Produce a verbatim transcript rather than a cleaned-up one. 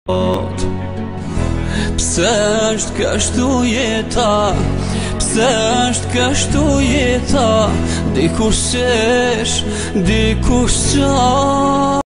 Pse është kështu jeta, pse është kështu jeta, dikush qesh, dikush qa.